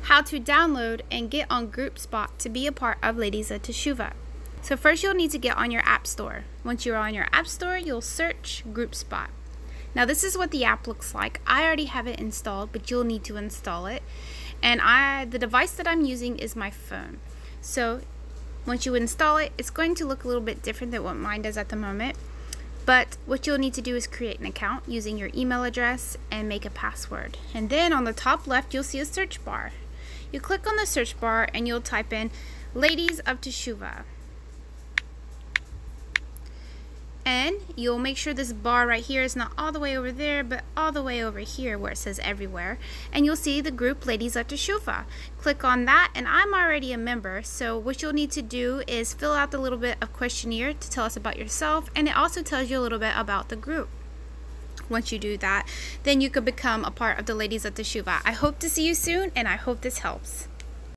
how to download and get on GroupSpot to be a part of Ladies of Teshuvah. So first you'll need to get on your app store. Once you're on your app store, you'll search GroupSpot. Now this is what the app looks like. I already have it installed, but you'll need to install it. And the device that I'm using is my phone. So once you install it, it's going to look a little bit different than what mine does at the moment. But what you'll need to do is create an account using your email address and make a password. And then on the top left, you'll see a search bar. You click on the search bar and you'll type in Ladies of Teshuvah. And you'll make sure this bar right here is not all the way over there, but all the way over here where it says everywhere. And you'll see the group Ladies of Teshuvah. Click on that, and I'm already a member, so what you'll need to do is fill out the little bit of questionnaire to tell us about yourself, and it also tells you a little bit about the group. Once you do that, then you can become a part of the Ladies of Teshuvah. I hope to see you soon, and I hope this helps.